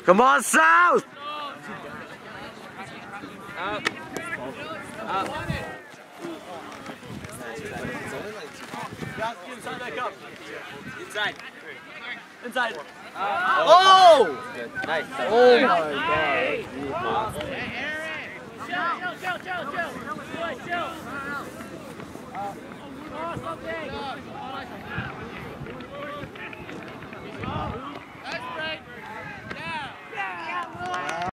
Come on, South! Up. Up. Inside that cup. Inside. Inside. Oh! Nice. Oh my God. Chill.